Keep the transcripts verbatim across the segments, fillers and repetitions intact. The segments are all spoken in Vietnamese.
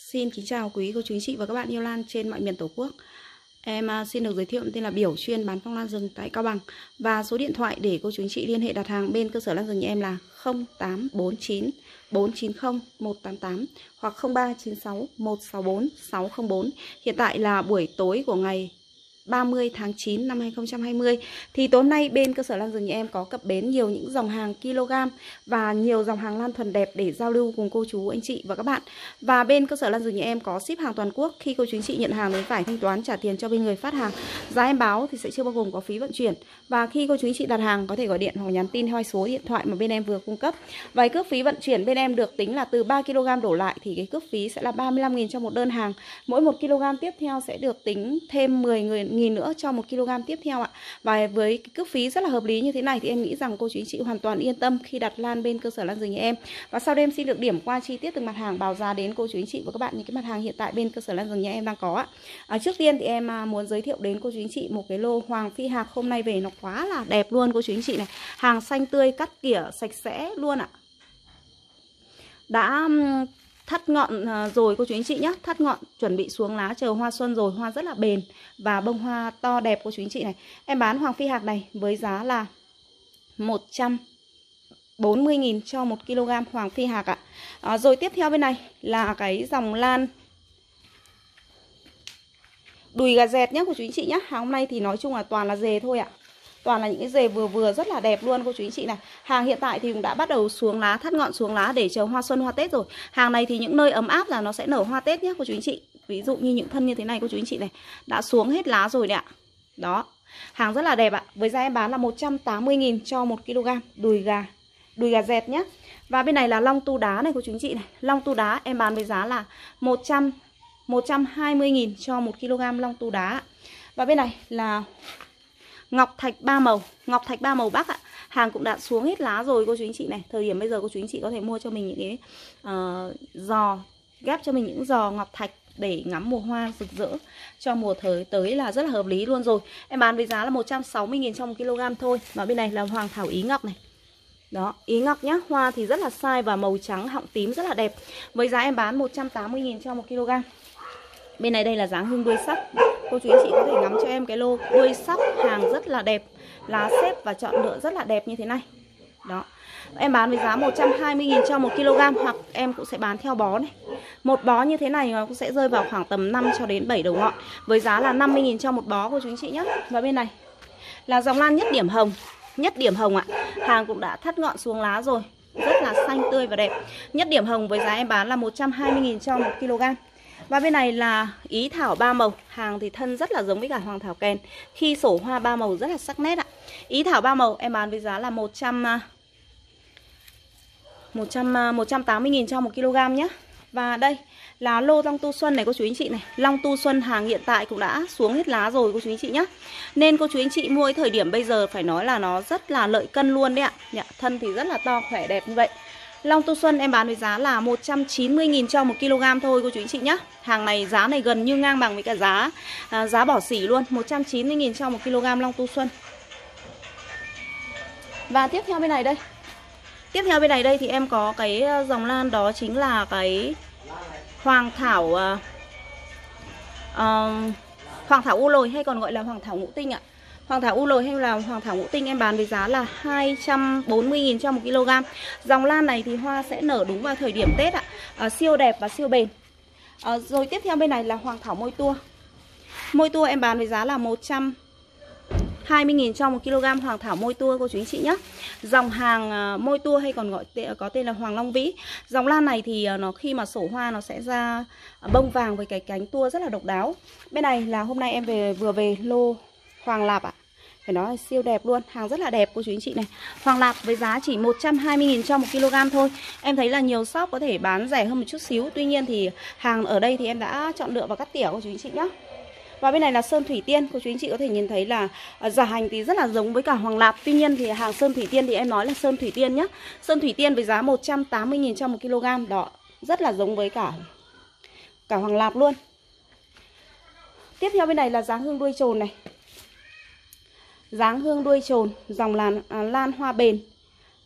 Xin kính chào quý cô chú anh chị và các bạn yêu lan trên mọi miền Tổ quốc. Em xin được giới thiệu tên là Biểu, chuyên bán phong lan rừng tại Cao Bằng. Và số điện thoại để cô chú anh chị liên hệ đặt hàng bên cơ sở lan rừng nhà em là không tám bốn chín bốn chín không một tám tám hoặc không ba chín sáu một sáu bốn sáu không bốn. Hiện tại là buổi tối của ngày ba mươi tháng chín năm hai nghìn không trăm hai mươi. Thì tối nay bên cơ sở lan rừng nhà em có cập bến nhiều những dòng hàng kg và nhiều dòng hàng lan thuần đẹp để giao lưu cùng cô chú anh chị và các bạn. Và bên cơ sở lan rừng nhà em có ship hàng toàn quốc. Khi cô chú anh chị nhận hàng thì phải thanh toán trả tiền cho bên người phát hàng. Giá em báo thì sẽ chưa bao gồm có phí vận chuyển. Và khi cô chú anh chị đặt hàng có thể gọi điện hoặc nhắn tin theo số điện thoại mà bên em vừa cung cấp. Và cước phí vận chuyển bên em được tính là từ ba ki lô gam đổ lại thì cái cước phí sẽ là ba mươi lăm nghìn cho một đơn hàng. Mỗi một ki lô gam tiếp theo sẽ được tính thêm mười nghìn nữa cho một ki lô gam tiếp theo ạ. Và với cái cước phí rất là hợp lý như thế này thì em nghĩ rằng cô chú anh chị hoàn toàn yên tâm khi đặt lan bên cơ sở lan rừng nhà em. Và sau đây em xin được điểm qua chi tiết từng mặt hàng, báo giá đến cô chú anh chị và các bạn những cái mặt hàng hiện tại bên cơ sở lan rừng nhà em đang có ạ. À, trước tiên thì em muốn giới thiệu đến cô chú anh chị một cái lô hoàng phi hạc hôm nay về nó quá là đẹp luôn cô chú anh chị này. Hàng xanh tươi, cắt tỉa sạch sẽ luôn ạ. Đã thắt ngọn rồi cô chú anh chị nhé. Thắt ngọn chuẩn bị xuống lá chờ hoa xuân rồi. Hoa rất là bền và bông hoa to đẹp cô chú anh chị này. Em bán hoàng phi hạc này với giá là một trăm bốn mươi nghìn cho một ki lô gam hoàng phi hạc ạ. À, rồi tiếp theo bên này là cái dòng lan đùi gà dẹt nhé cô chú anh chị nhé. Hàng hôm nay thì nói chung là toàn là dề thôi ạ. Toàn là những cái dề vừa vừa rất là đẹp luôn cô chú anh chị này. Hàng hiện tại thì cũng đã bắt đầu xuống lá, thắt ngọn xuống lá để chờ hoa xuân hoa Tết rồi. Hàng này thì những nơi ấm áp là nó sẽ nở hoa Tết nhé cô chú anh chị. Ví dụ như những thân như thế này cô chú anh chị này, đã xuống hết lá rồi đấy ạ. Đó. Hàng rất là đẹp ạ. Với giá em bán là một trăm tám mươi nghìn cho một ki lô gam đùi gà. Đùi gà dẹt nhé. Và bên này là long tu đá này cô chú anh chị này. Long tu đá em bán với giá là một trăm hai mươi nghìn cho một ki lô gam long tu đá. Và bên này là ngọc thạch ba màu, ngọc thạch ba màu Bắc ạ. Hàng cũng đã xuống hết lá rồi cô chú anh chị này. Thời điểm bây giờ cô chú anh chị có thể mua cho mình những cái uh, giò, ghép cho mình những giò ngọc thạch để ngắm mùa hoa rực rỡ cho mùa thời tới là rất là hợp lý luôn rồi. Em bán với giá là một trăm sáu mươi nghìn cho một ki lô gam thôi. Và bên này là hoàng thảo ý ngọc này. Đó, ý ngọc nhá, hoa thì rất là sai và màu trắng họng tím rất là đẹp. Với giá em bán một trăm tám mươi nghìn cho một ki lô gam. Bên này đây là dáng hương đuôi sắc. Cô chú anh chị có thể ngắm cho em cái lô đuôi sắc, hàng rất là đẹp, lá xếp và chọn lựa rất là đẹp như thế này. Đó. Em bán với giá một trăm hai mươi nghìn cho một ki lô gam hoặc em cũng sẽ bán theo bó này. Một bó như thế này nó cũng sẽ rơi vào khoảng tầm năm cho đến bảy đầu ngọn. Với giá là năm mươi nghìn cho một bó cô chú anh chị nhé. Và bên này là dòng lan nhất điểm hồng. Nhất điểm hồng ạ. Hàng cũng đã thắt ngọn xuống lá rồi, rất là xanh tươi và đẹp. Nhất điểm hồng với giá em bán là một trăm hai mươi nghìn cho một ki lô gam. Và bên này là ý thảo ba màu. Hàng thì thân rất là giống với cả hoàng thảo kèn. Khi sổ hoa ba màu rất là sắc nét ạ. Ý thảo ba màu em bán với giá là một trăm tám mươi nghìn cho một ki lô gam nhé. Và đây là lô long tu xuân này cô chú anh chị này. Long tu xuân hàng hiện tại cũng đã xuống hết lá rồi cô chú anh chị nhé. Nên cô chú anh chị mua cái thời điểm bây giờ phải nói là nó rất là lợi cân luôn đấy ạ. Thân thì rất là to khỏe đẹp như vậy. Long tu xuân em bán với giá là một trăm chín mươi nghìn cho một ki lô gam thôi cô chú anh chị nhé. Hàng này giá này gần như ngang bằng với cả giá à, giá bỏ xỉ luôn, một trăm chín mươi nghìn cho một ki lô gam long tu xuân. Và tiếp theo bên này đây. Tiếp theo bên này đây thì em có cái dòng lan đó chính là cái hoàng thảo uh, uh, hoàng thảo u lồi hay còn gọi là hoàng thảo ngũ tinh ạ. Hoàng thảo u lồi hay là hoàng thảo ngũ tinh em bán với giá là hai trăm bốn mươi nghìn cho một ki lô gam. Dòng lan này thì hoa sẽ nở đúng vào thời điểm Tết ạ. À, siêu đẹp và siêu bền. À, rồi tiếp theo bên này là hoàng thảo môi tua. Môi tua em bán với giá là một trăm hai mươi nghìn cho một ki lô gam hoàng thảo môi tua cô chú anh chị nhé. Dòng hàng uh, môi tua hay còn gọi tê, có tên là hoàng long vĩ. Dòng lan này thì uh, nó khi mà sổ hoa nó sẽ ra uh, bông vàng với cái cánh tua rất là độc đáo. Bên này là hôm nay em về vừa về lô hoàng lạp ạ. Phải nói là siêu đẹp luôn, hàng rất là đẹp cô chú anh chị này. Hoàng lạp với giá chỉ một trăm hai mươi nghìn cho một ki lô gam thôi. Em thấy là nhiều shop có thể bán rẻ hơn một chút xíu. Tuy nhiên thì hàng ở đây thì em đã chọn lựa và cắt tỉa cô chú anh chị nhé. Và bên này là sơn thủy tiên. Cô chú anh chị có thể nhìn thấy là giả hành thì rất là giống với cả hoàng lạp. Tuy nhiên thì hàng sơn thủy tiên thì em nói là sơn thủy tiên nhé. Sơn thủy tiên với giá một trăm tám mươi nghìn cho một ki lô gam. Đó, rất là giống với cả cả hoàng lạp luôn. Tiếp theo bên này là dáng hương đuôi trồn này. Dáng hương đuôi trồn, dòng lan, à, lan hoa bền.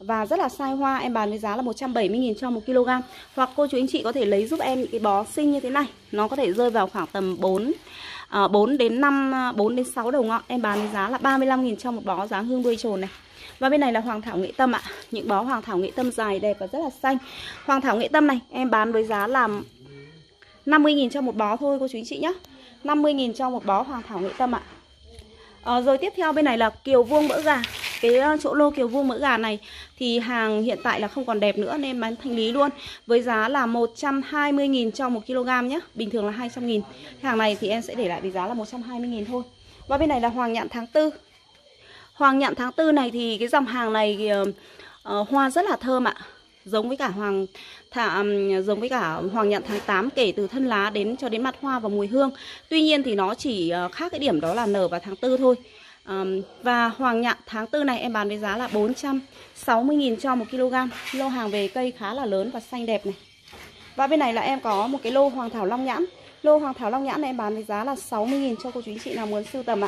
và rất là sai hoa. Em bán với giá là một trăm bảy mươi nghìn cho một kg. Hoặc cô chú anh chị có thể lấy giúp em những cái bó xinh như thế này, nó có thể rơi vào khoảng tầm bốn À, bốn đến năm, bốn đến sáu đầu ngọn. Em bán với giá là ba mươi lăm nghìn cho một bó dáng hương đuôi trồn này. Và bên này là hoàng thảo nghệ tâm ạ. Những bó hoàng thảo nghệ tâm dài đẹp và rất là xanh. Hoàng thảo nghệ tâm này em bán với giá là năm mươi nghìn cho một bó thôi cô chú anh chị nhé. năm mươi nghìn cho một bó hoàng thảo nghệ tâm ạ. à, Rồi tiếp theo bên này là kiều vuông mỡ gà. Cái chỗ lô kiều vuông mỡ gà này thì hàng hiện tại là không còn đẹp nữa nên bán thanh lý luôn. Với giá là một trăm hai mươi nghìn cho một kg nhé. Bình thường là hai trăm nghìn. Hàng này thì em sẽ để lại với giá là một trăm hai mươi nghìn thôi. Và bên này là hoàng nhạn tháng tư. Hoàng nhạn tháng tư này thì cái dòng hàng này uh, uh, hoa rất là thơm ạ. Giống với cả hoàng thả, um, giống với cả hoàng nhạn tháng tám, kể từ thân lá đến cho đến mặt hoa và mùi hương. Tuy nhiên thì nó chỉ uh, khác cái điểm đó là nở vào tháng tư thôi. Um, và hoàng nhạn tháng tư này em bán với giá là bốn trăm sáu mươi nghìn cho một kg. Lô hàng về cây khá là lớn và xanh đẹp này. Và bên này là em có một cái lô hoàng thảo long nhãn. Lô hoàng thảo long nhãn này em bán với giá là sáu mươi nghìn cho cô chú anh chị nào muốn sưu tầm ạ.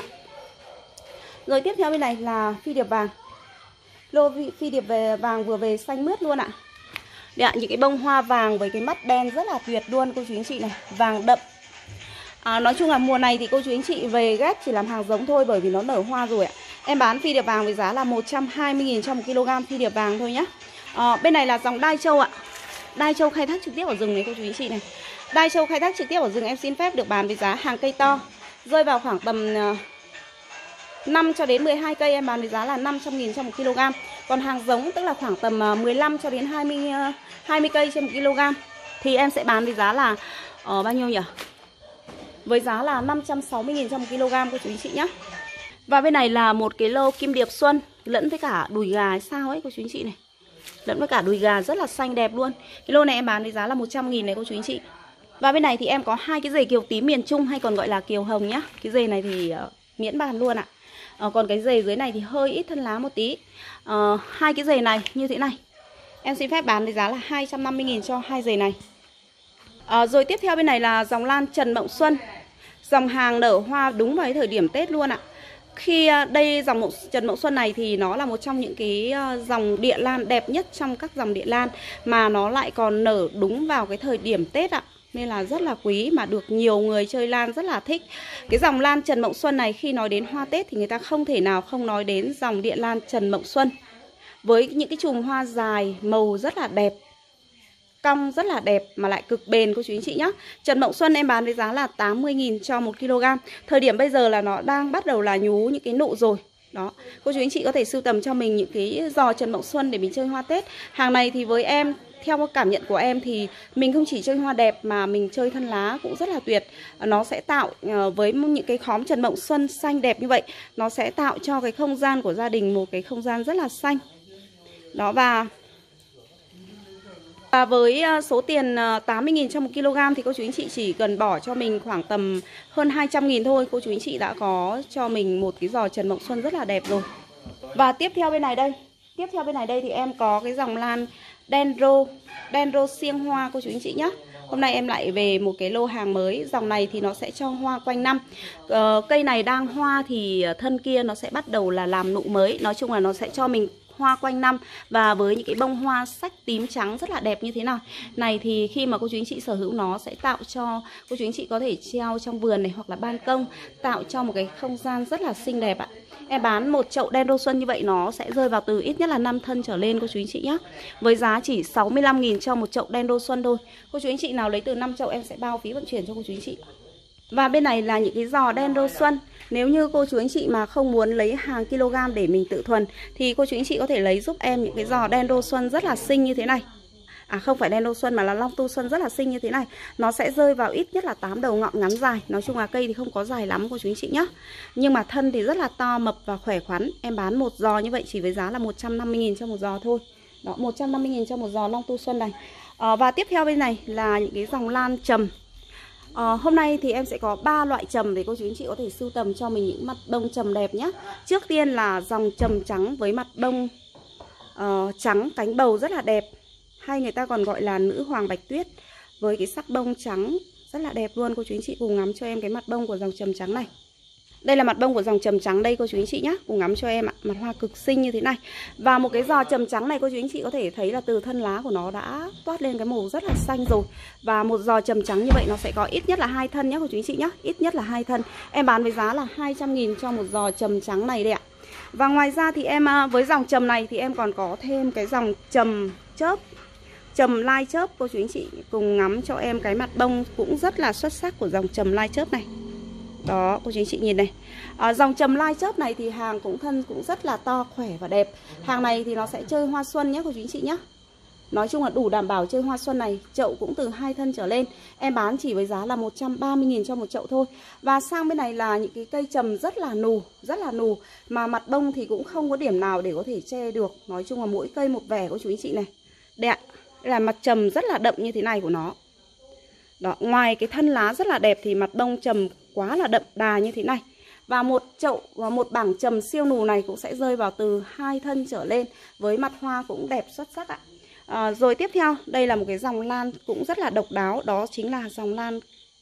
Rồi tiếp theo bên này là phi điệp vàng. Lô phi điệp về vàng vừa về xanh mướt luôn ạ. Đấy ạ, những cái bông hoa vàng với cái mắt đen rất là tuyệt luôn cô chú anh chị này. Vàng đậm. À, nói chung là mùa này thì cô chú anh chị về ghép chỉ làm hàng giống thôi, bởi vì nó nở hoa rồi ạ. Em bán phi điệp vàng với giá là một trăm hai mươi nghìn cho một kg phi điệp vàng thôi nhá. à, Bên này là dòng đai châu ạ. Đai châu khai thác trực tiếp ở rừng này cô chú anh chị này. Đai châu khai thác trực tiếp ở rừng em xin phép được bán với giá hàng cây to, rơi vào khoảng tầm uh, năm cho đến mười hai cây em bán với giá là năm trăm nghìn cho một kg. Còn hàng giống tức là khoảng tầm uh, mười lăm cho đến hai mươi, uh, hai mươi cây trên một kg thì em sẽ bán với giá là uh, bao nhiêu nhỉ? Với giá là năm trăm sáu mươi nghìn cho một kg cô chú anh chị nhé. Và bên này là một cái lô kim điệp xuân lẫn với cả đùi gà hay sao ấy cô chú anh chị này. Lẫn với cả đùi gà rất là xanh đẹp luôn. Cái lô này em bán với giá là một trăm nghìn này cô chú anh chị. Và bên này thì em có hai cái dề kiều tím miền Trung hay còn gọi là kiều hồng nhá. Cái dề này thì uh, miễn bàn luôn ạ. uh, Còn cái dề dưới này thì hơi ít thân lá một tí. uh, Hai cái dề này như thế này em xin phép bán với giá là hai trăm năm mươi nghìn cho hai dề này. À, rồi tiếp theo bên này là dòng lan Trần Mộng Xuân. Dòng hàng nở hoa đúng vào cái thời điểm Tết luôn ạ. Khi đây dòng mộng, Trần Mộng Xuân này thì nó là một trong những cái dòng địa lan đẹp nhất trong các dòng địa lan, mà nó lại còn nở đúng vào cái thời điểm Tết ạ. Nên là rất là quý mà được nhiều người chơi lan rất là thích. Cái dòng lan Trần Mộng Xuân này khi nói đến hoa Tết thì người ta không thể nào không nói đến dòng địa lan Trần Mộng Xuân. Với những cái chùm hoa dài, màu rất là đẹp, cong rất là đẹp mà lại cực bền cô chú anh chị nhé. Trần Mộng Xuân em bán với giá là tám mươi nghìn cho một kg. Thời điểm bây giờ là nó đang bắt đầu là nhú những cái nụ rồi. Đó, cô chú anh chị có thể sưu tầm cho mình những cái giò Trần Mộng Xuân để mình chơi hoa Tết. Hàng này thì với em, theo cảm nhận của em thì mình không chỉ chơi hoa đẹp mà mình chơi thân lá cũng rất là tuyệt. Nó sẽ tạo với những cái khóm Trần Mộng Xuân xanh đẹp như vậy, nó sẽ tạo cho cái không gian của gia đình một cái không gian rất là xanh. Đó, và Và với số tiền tám mươi nghìn cho một kg thì cô chú anh chị chỉ cần bỏ cho mình khoảng tầm hơn hai trăm nghìn thôi. Cô chú anh chị đã có cho mình một cái giò Trần Mộng Xuân rất là đẹp rồi. Và tiếp theo bên này đây Tiếp theo bên này đây thì em có cái dòng lan Dendro Dendro xiêng hoa cô chú anh chị nhé. Hôm nay em lại về một cái lô hàng mới. Dòng này thì nó sẽ cho hoa quanh năm. ờ, Cây này đang hoa thì thân kia nó sẽ bắt đầu là làm nụ mới. Nói chung là nó sẽ cho mình hoa quanh năm, và với những cái bông hoa sắc tím trắng rất là đẹp như thế nào này thì khi mà cô chú anh chị sở hữu nó sẽ tạo cho cô chú anh chị có thể treo trong vườn này hoặc là ban công, tạo cho một cái không gian rất là xinh đẹp ạ. Em bán một chậu Dendro xuân như vậy nó sẽ rơi vào từ ít nhất là năm thân trở lên cô chú anh chị nhé. Với giá chỉ sáu mươi lăm nghìn cho một chậu Dendro xuân thôi. Cô chú anh chị nào lấy từ năm chậu em sẽ bao phí vận chuyển cho cô chú anh chị. Và bên này là những cái giò Dendro xuân. Nếu như cô chú anh chị mà không muốn lấy hàng kg để mình tự thuần thì cô chú anh chị có thể lấy giúp em những cái giò Dendro xuân rất là xinh như thế này. À không phải Dendro xuân mà là Long Tu xuân rất là xinh như thế này. Nó sẽ rơi vào ít nhất là tám đầu ngọn ngắn dài. Nói chung là cây thì không có dài lắm cô chú anh chị nhé. Nhưng mà thân thì rất là to, mập và khỏe khoắn. Em bán một giò như vậy chỉ với giá là một trăm năm mươi nghìn cho một giò thôi. Đó, một trăm năm mươi nghìn cho một giò Long Tu xuân này. à, Và tiếp theo bên này là những cái dòng lan trầm. À, hôm nay thì em sẽ có ba loại trầm để cô chú anh chị có thể sưu tầm cho mình những mặt bông trầm đẹp nhé. Trước tiên là dòng trầm trắng với mặt bông uh, trắng cánh bầu rất là đẹp, hay người ta còn gọi là nữ hoàng bạch tuyết, với cái sắc bông trắng rất là đẹp luôn. Cô chú anh chị cùng ngắm cho em cái mặt bông của dòng trầm trắng này. Đây là mặt bông của dòng trầm trắng đây cô chú anh chị nhé. Cùng ngắm cho em ạ. Mặt hoa cực xinh như thế này. Và một cái giò trầm trắng này cô chú anh chị có thể thấy là từ thân lá của nó đã toát lên cái màu rất là xanh rồi. Và một giò trầm trắng như vậy nó sẽ có ít nhất là hai thân nhé cô chú anh chị nhé. Ít nhất là hai thân. Em bán với giá là hai trăm nghìn cho một giò trầm trắng này đây ạ. Và ngoài ra thì em với dòng trầm này thì em còn có thêm cái dòng trầm chớp, trầm lai chớp. Cô chú anh chị cùng ngắm cho em cái mặt bông cũng rất là xuất sắc của dòng trầm lai chớp này. Đó cô chú anh chị nhìn này. à, Dòng trầm lai chớp này thì hàng cũng thân cũng rất là to, khỏe và đẹp. Hàng này thì nó sẽ chơi hoa xuân nhé cô chú anh chị nhé. Nói chung là đủ đảm bảo chơi hoa xuân này. Chậu cũng từ hai thân trở lên. Em bán chỉ với giá là một trăm ba mươi nghìn cho một chậu thôi. Và sang bên này là những cái cây trầm rất là nù, rất là nù. Mà mặt bông thì cũng không có điểm nào để có thể che được. Nói chung là mỗi cây một vẻ cô chú anh chị này. Đẹp. Đây là mặt trầm rất là đậm như thế này của nó. Đó, ngoài cái thân lá rất là đẹp thì mặt bông trầm quá là đậm đà như thế này. Và một chậu và một bảng trầm siêu nù này cũng sẽ rơi vào từ hai thân trở lên. Với mặt hoa cũng đẹp xuất sắc ạ. à, Rồi tiếp theo đây là một cái dòng lan cũng rất là độc đáo. Đó chính là dòng lan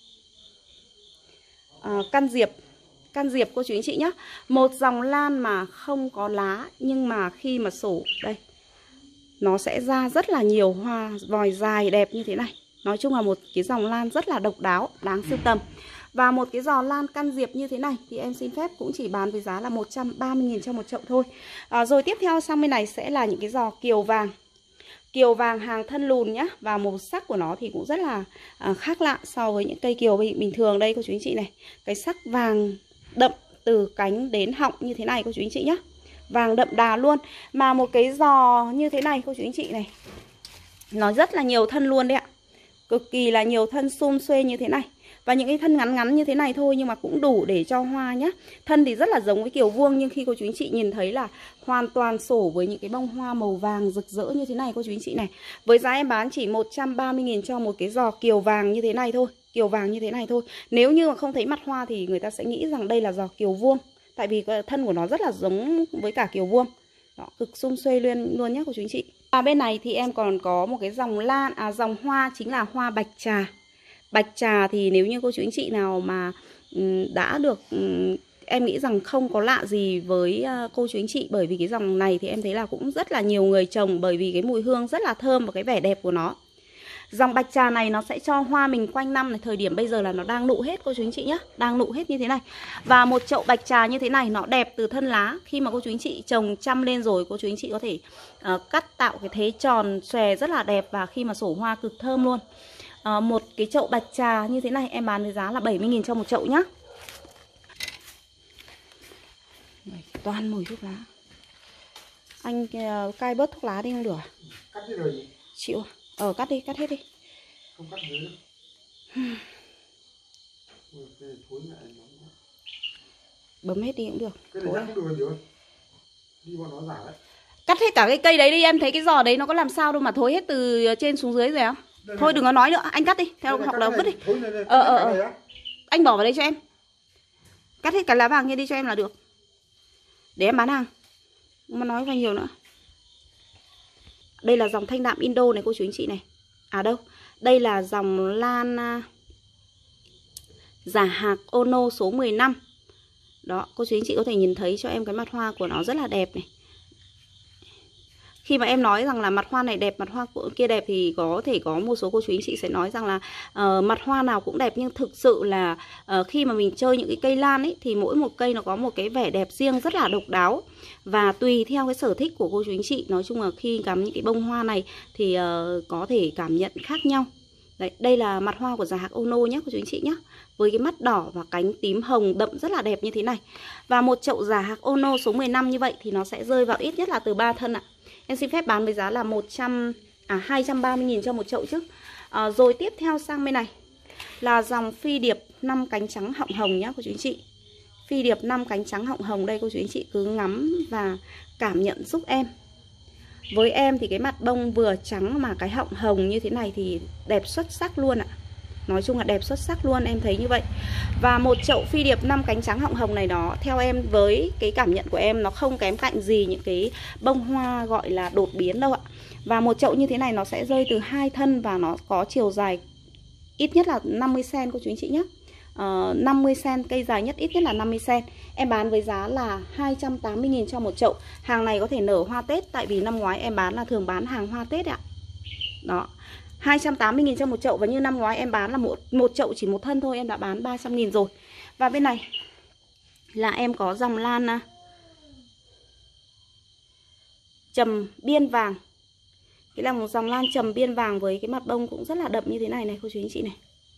à, căn diệp. Căn diệp cô chú anh chị nhé. Một dòng lan mà không có lá, nhưng mà khi mà sổ đây nó sẽ ra rất là nhiều hoa vòi dài đẹp như thế này. Nói chung là một cái dòng lan rất là độc đáo, đáng sưu tầm. Và một cái giò lan căn diệp như thế này thì em xin phép cũng chỉ bán với giá là một trăm ba mươi nghìn cho một chậu thôi. à, Rồi tiếp theo sang bên này sẽ là những cái giò kiều vàng. Kiều vàng hàng thân lùn nhá. Và màu sắc của nó thì cũng rất là à, khác lạ so với những cây kiều bình thường đây cô chú anh chị này. Cái sắc vàng đậm từ cánh đến họng như thế này cô chú anh chị nhá. Vàng đậm đà luôn. Mà một cái giò như thế này cô chú anh chị này, nó rất là nhiều thân luôn đấy ạ. Cực kỳ là nhiều thân sum xuê như thế này. Và những cái thân ngắn ngắn như thế này thôi nhưng mà cũng đủ để cho hoa nhá. Thân thì rất là giống với kiều vuông, nhưng khi cô chú anh chị nhìn thấy là hoàn toàn sổ với những cái bông hoa màu vàng rực rỡ như thế này cô chú anh chị này. Với giá em bán chỉ một trăm ba mươi nghìn cho một cái giò kiều vàng như thế này thôi. Kiều vàng như thế này thôi. Nếu như mà không thấy mặt hoa thì người ta sẽ nghĩ rằng đây là giò kiều vuông. Tại vì thân của nó rất là giống với cả kiều vuông. Đó, cực sum xuê luôn luôn nhé cô chú anh chị. Và bên này thì em còn có một cái dòng lan, à dòng hoa chính là hoa bạch trà. Bạch trà thì nếu như cô chú anh chị nào mà um, đã được um, em nghĩ rằng không có lạ gì với uh, cô chú anh chị. Bởi vì cái dòng này thì em thấy là cũng rất là nhiều người trồng. Bởi vì cái mùi hương rất là thơm và cái vẻ đẹp của nó. Dòng bạch trà này nó sẽ cho hoa mình quanh năm này. Thời điểm bây giờ là nó đang nụ hết cô chú anh chị nhé. Đang nụ hết như thế này. Và một chậu bạch trà như thế này nó đẹp từ thân lá. Khi mà cô chú anh chị trồng chăm lên rồi, cô chú anh chị có thể uh, cắt tạo cái thế tròn xòe rất là đẹp. Và khi mà sổ hoa cực thơm luôn. uh, Một cái chậu bạch trà như thế này em bán với giá là bảy mươi nghìn cho một chậu nhá. Toàn mùi thuốc lá. Anh uh, cai bớt thuốc lá đi không được à? Cắt đi rồi gì? Chịu. Ờ cắt đi, cắt hết đi. Không cắt dưới đâu. Bấm hết đi cũng được. Cái này cũng được rồi. Đi bọn nó giả đấy. Cắt hết cả cái cây đấy đi, em thấy cái giò đấy nó có làm sao đâu mà thối hết từ trên xuống dưới rồi á. Thôi đừng có nói nữa, anh cắt đi, theo học là vứt đi. Ờ ờ ờ. Anh bỏ vào đây cho em. Cắt hết cả lá vàng kia đi cho em là được. Để em bán hàng. Không mà nói vào nhiều nữa. Đây là dòng thanh đạm Indo này cô chú anh chị này. À đâu, đây là dòng lan uh, giả hạc Ono số mười lăm. Đó, cô chú anh chị có thể nhìn thấy cho em cái mặt hoa của nó rất là đẹp này. Khi mà em nói rằng là mặt hoa này đẹp, mặt hoa kia đẹp thì có thể có một số cô chú anh chị sẽ nói rằng là uh, mặt hoa nào cũng đẹp. Nhưng thực sự là uh, khi mà mình chơi những cái cây lan ấy thì mỗi một cây nó có một cái vẻ đẹp riêng rất là độc đáo. Và tùy theo cái sở thích của cô chú anh chị. Nói chung là khi ngắm những cái bông hoa này thì uh, có thể cảm nhận khác nhau. Đấy, đây là mặt hoa của giả hạc Ono nhé cô chú anh chị nhé. Với cái mắt đỏ và cánh tím hồng đậm rất là đẹp như thế này. Và một chậu giả hạc Ono số mười lăm như vậy thì nó sẽ rơi vào ít nhất là từ ba thân ạ. Em xin phép bán với giá là một trăm à hai trăm ba mươi nghìn cho một chậu chứ. À, rồi tiếp theo sang bên này là dòng phi điệp năm cánh trắng họng hồng nhá cô chú anh chị. Phi điệp năm cánh trắng họng hồng đây cô chú anh chị cứ ngắm và cảm nhận giúp em. Với em thì cái mặt bông vừa trắng mà cái họng hồng như thế này thì đẹp xuất sắc luôn ạ. Nói chung là đẹp xuất sắc luôn, em thấy như vậy. Và một chậu phi điệp năm cánh trắng họng hồng này đó, theo em với cái cảm nhận của em nó không kém cạnh gì những cái bông hoa gọi là đột biến đâu ạ. Và một chậu như thế này nó sẽ rơi từ hai thân và nó có chiều dài ít nhất là năm mươi xăng-ti-mét cô chú anh chị nhé. uh, năm mươi xăng-ti-mét, cây dài nhất ít nhất là năm mươi xăng-ti-mét. Em bán với giá là hai trăm tám mươi nghìn cho một chậu. Hàng này có thể nở hoa Tết, tại vì năm ngoái em bán là thường bán hàng hoa Tết ạ. Đó, hai trăm tám mươi nghìn cho một chậu. Và như năm ngoái em bán là một, một chậu chỉ một thân thôi, em đã bán ba trăm nghìn rồi. Và bên này là em có dòng lan trầm biên vàng. Cái là một dòng lan trầm biên vàng với cái mặt bông cũng rất là đậm như thế này này cô chú anh chị này.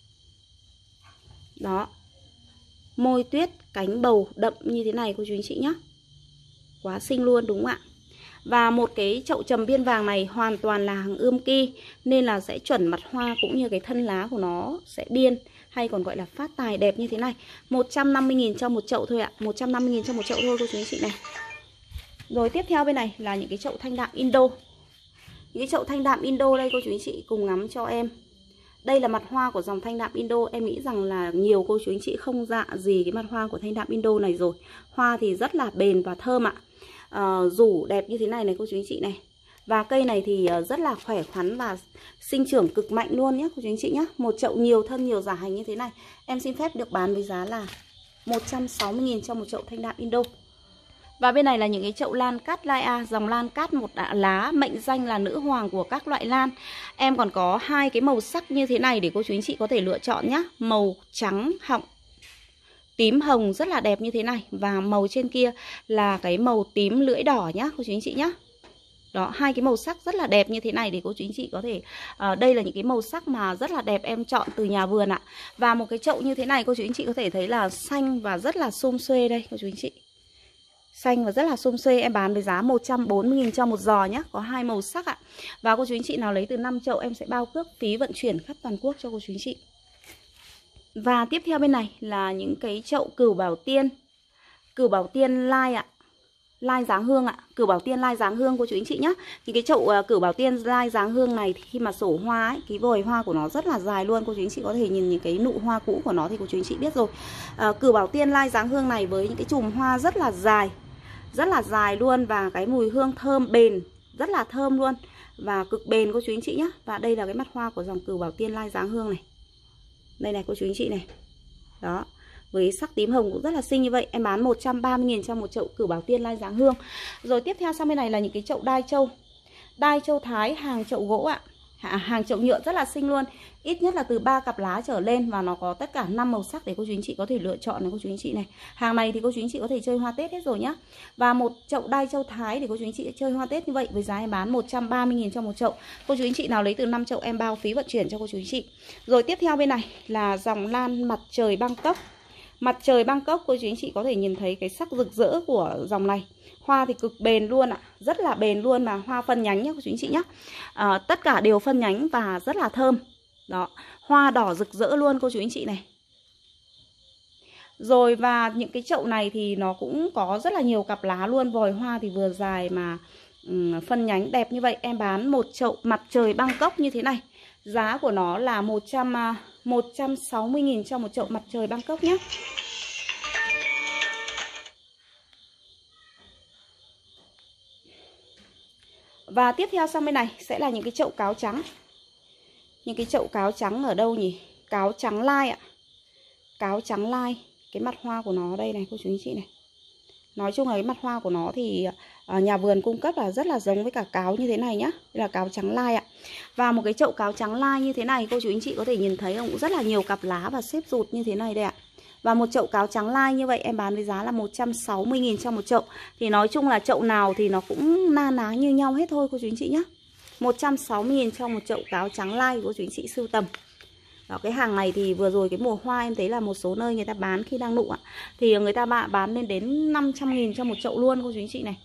Đó, môi tuyết cánh bầu đậm như thế này cô chú anh chị nhé. Quá xinh luôn đúng không ạ? Và một cái chậu trầm biên vàng này hoàn toàn là hàng ươm ki, nên là sẽ chuẩn mặt hoa cũng như cái thân lá của nó sẽ biên, hay còn gọi là phát tài đẹp như thế này. Một trăm năm mươi nghìn cho một chậu thôi ạ. Một trăm năm mươi nghìn cho một chậu thôi cô chú anh chị này. Rồi tiếp theo bên này là những cái chậu thanh đạm Indo. Những cái chậu thanh đạm Indo đây cô chú anh chị cùng ngắm cho em. Đây là mặt hoa của dòng thanh đạm Indo. Em nghĩ rằng là nhiều cô chú anh chị không dạ gì cái mặt hoa của thanh đạm Indo này rồi. Hoa thì rất là bền và thơm ạ. à, Rủ đẹp như thế này này cô chú anh chị này. Và cây này thì rất là khỏe khoắn và sinh trưởng cực mạnh luôn nhé cô chú anh chị nhé. Một chậu nhiều thân nhiều giả hành như thế này em xin phép được bán với giá là một trăm sáu mươi nghìn cho một chậu thanh đạm Indo. Và bên này là những cái chậu lan cát lai A, dòng lan cát một lá, mệnh danh là nữ hoàng của các loại lan. Em còn có hai cái màu sắc như thế này để cô chú anh chị có thể lựa chọn nhé. Màu trắng họng tím hồng rất là đẹp như thế này. Và màu trên kia là cái màu tím lưỡi đỏ nhá cô chú anh chị nhé. Đó, hai cái màu sắc rất là đẹp như thế này để cô chú anh chị có thể uh, đây là những cái màu sắc mà rất là đẹp em chọn từ nhà vườn ạ. Và một cái chậu như thế này cô chú anh chị có thể thấy là xanh và rất là sum xuê đây cô chú anh chị. Xanh và rất là sum xuê, em bán với giá một trăm bốn mươi nghìn cho một giò nhé. Có hai màu sắc ạ. Và cô chú anh chị nào lấy từ năm chậu em sẽ bao cước phí vận chuyển khắp toàn quốc cho cô chú anh chị. Và tiếp theo bên này là những cái chậu cửu bảo tiên. Cửu bảo tiên lai ạ. Lai dáng hương ạ. Cửu bảo tiên lai dáng hương cô chú anh chị nhé. Thì cái chậu uh, cửu bảo tiên lai dáng hương này thì khi mà sổ hoa ấy, cái vòi hoa của nó rất là dài luôn. Cô chú anh chị có thể nhìn những cái nụ hoa cũ của nó thì cô chú anh chị biết rồi. uh, Cửu bảo tiên lai dáng hương này với những cái chùm hoa rất là dài, rất là dài luôn. Và cái mùi hương thơm bền, rất là thơm luôn. Và cực bền cô chú anh chị nhé. Và đây là cái mặt hoa của dòng cửu bảo tiên lai dáng hương này. Đây này cô chú anh chị này. Đó, với sắc tím hồng cũng rất là xinh như vậy. Em bán một trăm ba mươi nghìn cho một chậu cửu bảo tiên lai dáng hương. Rồi tiếp theo sang bên này là những cái chậu đai châu. Đai châu Thái hàng chậu gỗ ạ. Hàng chậu nhựa rất là xinh luôn. Ít nhất là từ ba cặp lá trở lên. Và nó có tất cả năm màu sắc để cô chú anh chị có thể lựa chọn này cô chú anh chị này. Hàng này thì cô chú anh chị có thể chơi hoa Tết hết rồi nhá. Và một chậu đai châu Thái để cô chú anh chị chơi hoa Tết như vậy với giá em bán một trăm ba mươi nghìn cho một chậu. Cô chú anh chị nào lấy từ năm chậu em bao phí vận chuyển cho cô chú anh chị. Rồi tiếp theo bên này là dòng lan mặt trời Bangkok. Mặt trời Bangkok cô chú anh chị có thể nhìn thấy cái sắc rực rỡ của dòng này. Hoa thì cực bền luôn ạ, rất là bền luôn, mà hoa phân nhánh nhé cô chú anh chị nhé. à, Tất cả đều phân nhánh và rất là thơm. Đó, hoa đỏ rực rỡ luôn cô chú anh chị này. Rồi và những cái chậu này thì nó cũng có rất là nhiều cặp lá luôn. Vòi hoa thì vừa dài mà um, phân nhánh đẹp như vậy. Em bán một chậu mặt trời Bangkok như thế này. Giá của nó là một trăm sáu mươi nghìn cho một chậu mặt trời Bangkok nhé. Và tiếp theo sang bên này sẽ là những cái chậu cáo trắng. Những cái chậu cáo trắng ở đâu nhỉ? Cáo trắng lai ạ. Cáo trắng lai. Cái mặt hoa của nó đây này cô chú anh chị này. Nói chung là cái mặt hoa của nó thì uh, nhà vườn cung cấp là rất là giống với cả cáo như thế này nhá. Đây là cáo trắng lai ạ. Và một cái chậu cáo trắng lai như thế này cô chú anh chị có thể nhìn thấy cũng rất là nhiều cặp lá và xếp rụt như thế này đây ạ. Và một chậu cáo trắng lai như vậy em bán với giá là một trăm sáu mươi nghìn cho một chậu. Thì nói chung là chậu nào thì nó cũng na ná như nhau hết thôi cô chú anh chị nhé. một trăm sáu mươi nghìn cho một chậu cáo trắng lai của cô chú anh chị sưu tầm. Đó, cái hàng này thì vừa rồi cái mùa hoa em thấy là một số nơi người ta bán khi đang nụ ạ. Thì người ta bán lên đến năm trăm nghìn cho một chậu luôn cô chú anh chị này.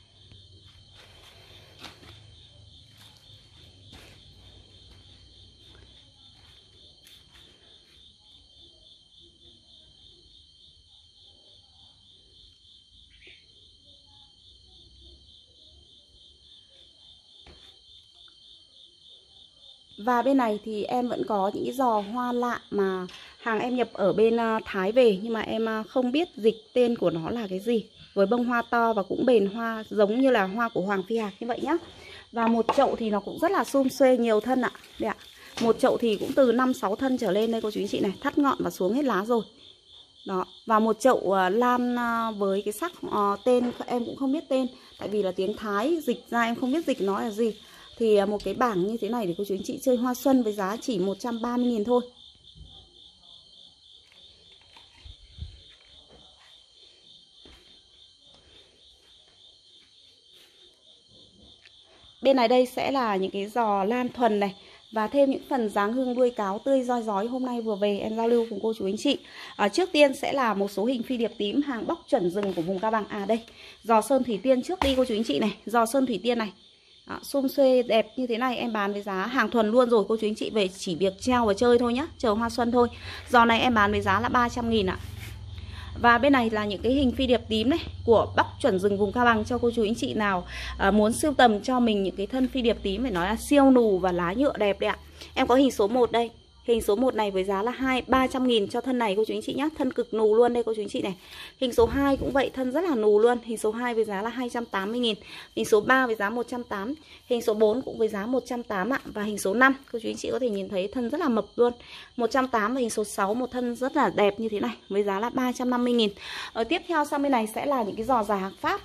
Và bên này thì em vẫn có những cái giò hoa lạ mà hàng em nhập ở bên Thái về, nhưng mà em không biết dịch tên của nó là cái gì. Với bông hoa to và cũng bền hoa giống như là hoa của Hoàng Phi Hạc như vậy nhá. Và một chậu thì nó cũng rất là sum xuê nhiều thân ạ. Đây ạ. Một chậu thì cũng từ năm sáu thân trở lên đây cô chú anh chị này, thắt ngọn và xuống hết lá rồi. Đó, và một chậu uh, lan uh, với cái sắc uh, tên em cũng không biết tên, tại vì là tiếng Thái dịch ra em không biết dịch nó là gì. Thì uh, một cái bảng như thế này để cô chú anh chị chơi hoa xuân với giá chỉ một trăm ba mươi nghìn thôi. Bên này đây sẽ là những cái giò lan thuần này, và thêm những phần dáng hương đuôi cáo tươi roi rói hôm nay vừa về em giao lưu cùng cô chú anh chị. À, trước tiên sẽ là một số hình phi điệp tím hàng bóc chuẩn rừng của vùng Cao Bằng. À đây, giò sơn thủy tiên trước đi cô chú anh chị này, giò sơn thủy tiên này. À, xum xuê đẹp như thế này em bán với giá hàng thuần luôn rồi cô chú anh chị, về chỉ việc treo và chơi thôi nhá, chờ hoa xuân thôi. Giò này em bán với giá là ba trăm nghìn ạ. Và bên này là những cái hình phi điệp tím này của bóc chuẩn rừng vùng Cao Bằng cho cô chú anh chị nào à, muốn sưu tầm cho mình những cái thân phi điệp tím phải nói là siêu nù và lá nhựa đẹp đấy ạ. Em có hình số một đây. Hình số một này với giá là hai ba trăm nghìn cho thân này cô chú anh chị nhé, thân cực nù luôn đây cô chú anh chị này. Hình số hai cũng vậy, thân rất là nù luôn. Hình số hai với giá là hai trăm tám mươi nghìn. Hình số ba với giá một trăm tám mươi. Hình số bốn cũng với giá một trăm tám mươi ạ. Và hình số năm cô chú anh chị có thể nhìn thấy thân rất là mập luôn, một trăm tám mươi. Và hình số sáu một thân rất là đẹp như thế này với giá là ba trăm năm mươi nghìn. Ở tiếp theo sang bên này sẽ là những cái giò giả hạc Pháp.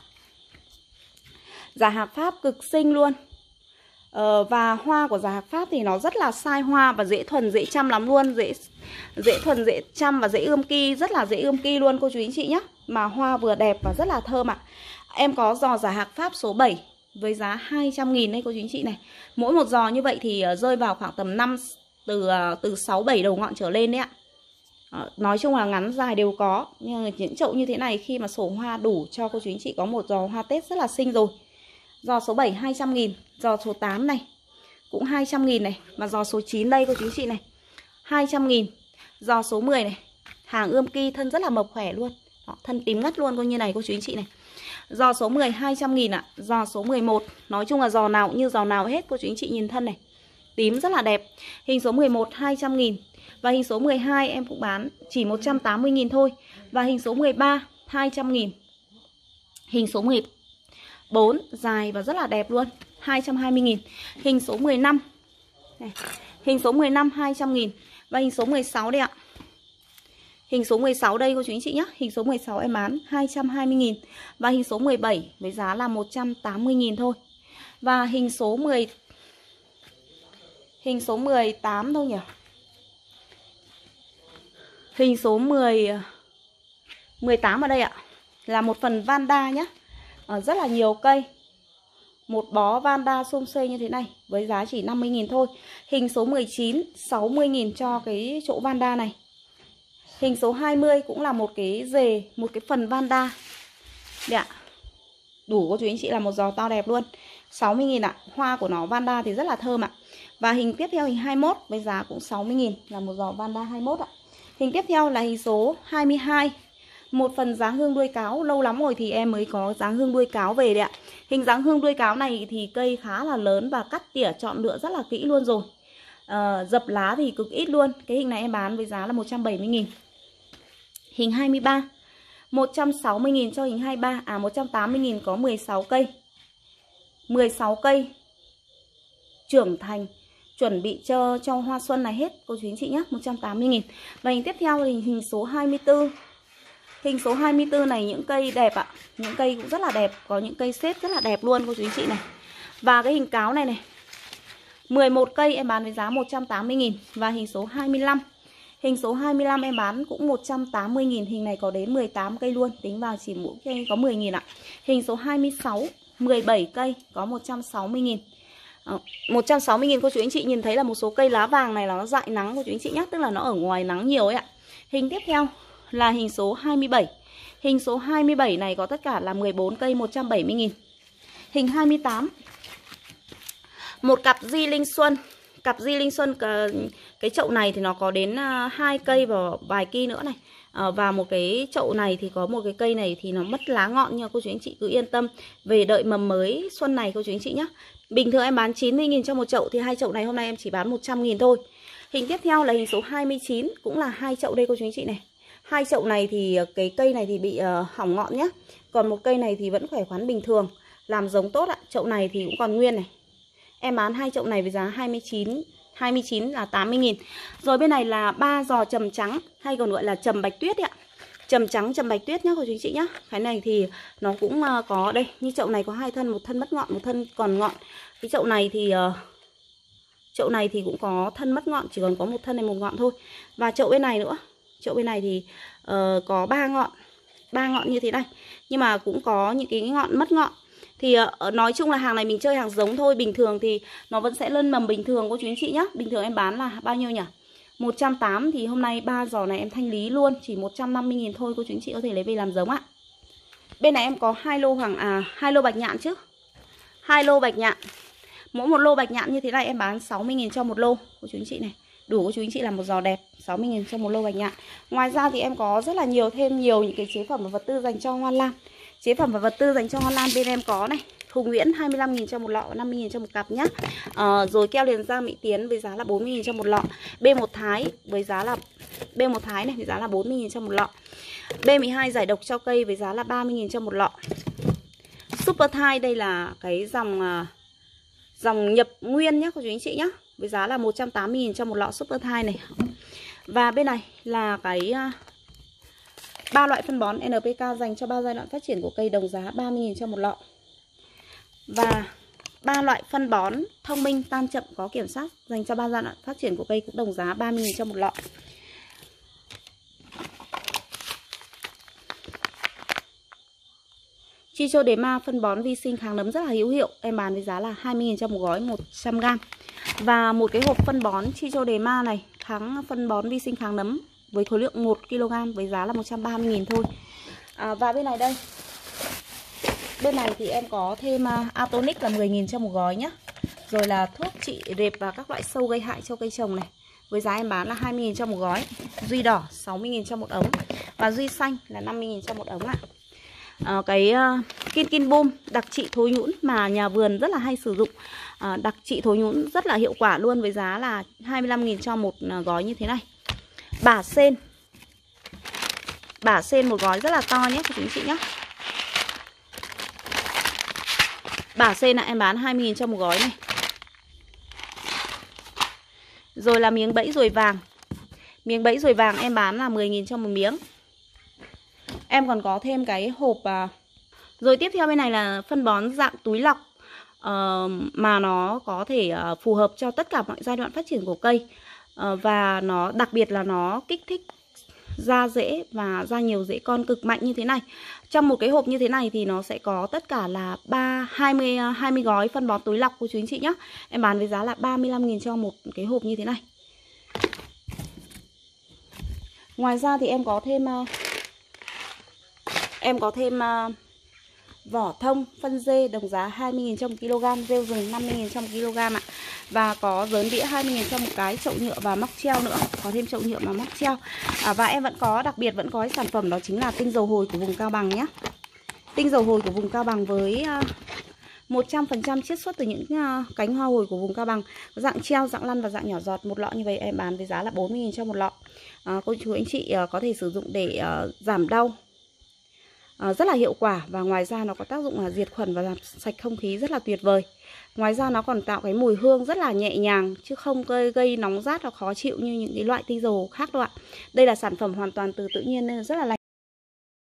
Giả hạc Pháp cực xinh luôn. Ờ, và hoa của giả hạc Pháp thì nó rất là sai hoa và dễ thuần, dễ chăm lắm luôn, dễ dễ thuần, dễ chăm và dễ ươm ki, rất là dễ ươm ki luôn cô chú anh chị nhé. Mà hoa vừa đẹp và rất là thơm ạ. Em có giò giả hạc Pháp số bảy với giá hai trăm nghìn đây cô chú anh chị này. Mỗi một giò như vậy thì rơi vào khoảng tầm năm từ từ sáu bảy đầu ngọn trở lên đấy ạ. Nói chung là ngắn dài đều có, nhưng mà những chậu như thế này khi mà sổ hoa đủ cho cô chú anh chị có một giò hoa Tết rất là xinh rồi. Giò số bảy hai trăm nghìn, giò số tám này cũng hai trăm nghìn này, và giò số chín đây cô chú chị này hai trăm nghìn. Giò số mười này, hàng ươm ki, thân rất là mộc khỏe luôn. Đó, thân tím ngắt luôn coi như này cô chú anh chị này. Giò số mười hai trăm nghìn ạ. Giò số mười một, nói chung là giò nào cũng như giò nào hết cô chú anh chị nhìn thân này. Tím rất là đẹp. Hình số mười một hai trăm nghìn. Và hình số mười hai em cũng bán chỉ một trăm tám mươi nghìn thôi. Và hình số mười ba hai trăm nghìn. Hình số mười bốn dài và rất là đẹp luôn, hai trăm hai mươi nghìn. Hình số mười lăm này. Hình số mười lăm hai trăm nghìn. Và hình số mười sáu đây ạ. Hình số mười sáu đây cô chú anh chị nhé. Hình số mười sáu em bán hai trăm hai mươi nghìn. Và hình số mười bảy với giá là một trăm tám mươi nghìn thôi. Và hình số mười Hình số mười tám đâu nhỉ? Hình số mười mười tám ở đây ạ. Là một phần Vanda nhé. À, rất là nhiều cây. Một bó Vanda xôm xê như thế này với giá chỉ năm mươi nghìn thôi. Hình số mười chín sáu mươi nghìn cho cái chỗ Vanda này. Hình số hai mươi cũng là một cái rề, một cái phần Vanda. Đây ạ. Đủ cô chú anh chị là một giò to đẹp luôn, sáu mươi nghìn ạ. Hoa của nó Vanda thì rất là thơm ạ. Và hình tiếp theo hình hai mươi mốt với giá cũng sáu mươi nghìn, là một giò Vanda hai mươi mốt ạ. Hình tiếp theo là hình số hai mươi hai. Một phần dáng hương đuôi cáo, lâu lắm rồi thì em mới có dáng hương đuôi cáo về đấy ạ. Hình dáng hương đuôi cáo này thì cây khá là lớn và cắt tỉa chọn lựa rất là kỹ luôn rồi. à, Dập lá thì cực ít luôn. Cái hình này em bán với giá là một trăm bảy mươi nghìn. Hình hai mươi ba một trăm sáu mươi nghìn cho hình hai mươi ba. À một trăm tám mươi nghìn có mười sáu cây. mười sáu cây trưởng thành, chuẩn bị cho, cho hoa xuân này hết cô chú anh chị nhé, một trăm tám mươi nghìn. Và hình tiếp theo thì hình số hai mươi tư. Hình số hai mươi tư này những cây đẹp ạ. Những cây cũng rất là đẹp. Có những cây xếp rất là đẹp luôn cô chú anh chị này. Và cái hình cáo này này mười một cây em bán với giá một trăm tám mươi nghìn. Và hình số hai mươi lăm. Hình số hai mươi lăm em bán cũng một trăm tám mươi nghìn. Hình này có đến mười tám cây luôn. Tính vào chỉ mỗi cây có mười nghìn ạ. Hình số hai mươi sáu mười bảy cây có một trăm sáu mươi nghìn. à, một trăm sáu mươi nghìn cô chú anh chị nhìn thấy là một số cây lá vàng này là nó dại nắng cô chú anh chị nhé. Tức là nó ở ngoài nắng nhiều ấy ạ. Hình tiếp theo là hình số hai mươi bảy. Hình số hai mươi bảy này có tất cả là mười bốn cây, một trăm bảy mươi nghìn. Hình hai mươi tám. Một cặp Di Linh Xuân. Cặp Di Linh Xuân, cái chậu này thì nó có đến hai cây và vài ki nữa này. à, Và một cái chậu này thì có một cái cây này thì nó mất lá ngọn, nhưng mà cô chú anh chị cứ yên tâm về đợi mầm mới xuân này cô chú anh chị nhé. Bình thường em bán chín mươi nghìn cho một chậu, thì hai chậu này hôm nay em chỉ bán một trăm nghìn thôi. Hình tiếp theo là hình số hai mươi chín. Cũng là hai chậu đây cô chú anh chị này. Hai chậu này thì cái cây này thì bị uh, hỏng ngọn nhé. Còn một cây này thì vẫn khỏe khoắn bình thường, làm giống tốt ạ. Chậu này thì cũng còn nguyên này. Em bán hai chậu này với giá hai mươi chín hai mươi chín là tám mươi nghìn. Rồi bên này là ba giò trầm trắng hay còn gọi là trầm bạch tuyết ạ. Trầm trắng trầm bạch tuyết nhá cô chú anh chị nhá. Cái này thì nó cũng có đây, như chậu này có hai thân, một thân mất ngọn, một thân còn ngọn. Cái chậu này thì uh, chậu này thì cũng có thân mất ngọn, chỉ còn có một thân này một ngọn thôi. Và chậu bên này nữa, chậu bên này thì uh, có ba ngọn, ba ngọn như thế này. Nhưng mà cũng có những cái ngọn mất ngọn. Thì uh, nói chung là hàng này mình chơi hàng giống thôi. Bình thường thì nó vẫn sẽ lên mầm bình thường cô chú anh chị nhá. Bình thường em bán là bao nhiêu nhỉ? một trăm tám mươi, thì hôm nay ba giò này em thanh lý luôn chỉ một trăm năm mươi nghìn thôi, cô chú anh chị có thể lấy về làm giống ạ. Bên này em có hai lô hoàng à hai lô bạch nhạn chứ. Hai lô bạch nhạn. Mỗi một lô bạch nhạn như thế này em bán sáu mươi nghìn cho một lô cô chú anh chị này. Đủ cô chú anh chị làm một giò đẹp, sáu mươi nghìn cho một lô bạch nhạn. Ngoài ra thì em có rất là nhiều thêm nhiều những cái chế phẩm và vật tư dành cho hoa lan. Chế phẩm và vật tư dành cho hoa lan bên em có này, Hùng Nguyễn hai mươi lăm nghìn cho một lọ, năm mươi nghìn cho một cặp nhá. À, rồi keo liền da Mỹ Tiến với giá là bốn mươi nghìn cho một lọ. B một Thái với giá là B một Thái này với giá là bốn mươi nghìn cho một lọ. B mười hai giải độc cho cây với giá là ba mươi nghìn cho một lọ. Super Thai đây là cái dòng dòng nhập nguyên nhá cô chú anh chị nhá, với giá là một trăm tám mươi nghìn cho một lọ Super Thai này. Và bên này là cái ba loại phân bón en pê ca dành cho ba giai đoạn phát triển của cây, đồng giá ba mươi nghìn cho một lọ. Và ba loại phân bón thông minh tan chậm có kiểm soát dành cho ba giai đoạn phát triển của cây cũng đồng giá ba mươi nghìn cho một lọ. Trichoderma phân bón vi sinh kháng nấm rất là hữu hiệu, em bán với giá là hai mươi nghìn cho một gói một trăm gam. Và một cái hộp phân bón Trichoderma này, kháng phân bón vi sinh kháng nấm với khối lượng một ki lô gam với giá là một trăm ba mươi nghìn thôi. À, và bên này đây, bên này thì em có thêm uh, Atonic là mười nghìn cho một gói nhé. Rồi là thuốc trị rệp và các loại sâu gây hại cho cây trồng này, với giá em bán là hai mươi nghìn cho một gói. Duy đỏ sáu mươi nghìn cho một ống. Và duy xanh là năm mươi nghìn cho một ống ạ. À, cái uh, Kin Kin Boom đặc trị thối nhũn mà nhà vườn rất là hay sử dụng, à, đặc trị thối nhũn rất là hiệu quả luôn, với giá là hai mươi lăm nghìn cho một uh, gói như thế này. Bả sen, bả sen một gói rất là to nhé các chị nhé. Bả sen là em bán hai mươi nghìn cho một gói này. Rồi là miếng bẫy ruồi vàng, miếng bẫy ruồi vàng em bán là mười nghìn cho một miếng. Em còn có thêm cái hộp à... Rồi tiếp theo bên này là phân bón dạng túi lọc, uh, mà nó có thể uh, phù hợp cho tất cả mọi giai đoạn phát triển của cây, uh, và nó đặc biệt là nó kích thích ra rễ và ra nhiều rễ con cực mạnh như thế này. Trong một cái hộp như thế này thì nó sẽ có tất cả là ba hai mươi hai mươi gói phân bón túi lọc cô chú anh chị nhé. Em bán với giá là ba mươi lăm nghìn cho một cái hộp như thế này. Ngoài ra thì em có thêm uh, Em có thêm uh, vỏ thông phân dê đồng giá hai mươi nghìn cho một ki lô gam, rêu rừng năm mươi nghìn cho một ki lô gam ạ. Và có dớn đĩa hai mươi nghìn cho một cái, chậu nhựa và móc treo nữa, có thêm chậu nhựa và móc treo. À, và em vẫn có, đặc biệt vẫn có cái sản phẩm đó chính là tinh dầu hồi của vùng Cao Bằng nhé. Tinh dầu hồi của vùng Cao Bằng với uh, một trăm phần trăm chiết xuất từ những uh, cánh hoa hồi của vùng Cao Bằng, dạng treo, dạng lăn và dạng nhỏ giọt. Một lọ như vậy em bán với giá là bốn mươi nghìn cho một lọ. uh, Cô chú anh chị uh, có thể sử dụng để uh, giảm đau, À, rất là hiệu quả. Và ngoài ra nó có tác dụng là diệt khuẩn và làm sạch không khí rất là tuyệt vời. Ngoài ra nó còn tạo cái mùi hương rất là nhẹ nhàng, chứ không gây, gây nóng rát và khó chịu như những cái loại tinh dầu khác đâu ạ. Đây là sản phẩm hoàn toàn từ tự nhiên nên rất là lành.